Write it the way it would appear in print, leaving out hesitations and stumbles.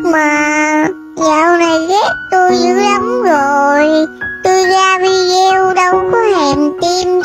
Mà dạo này ghét tôi dữ lắm rồi. Tôi ra video đâu có thèm tim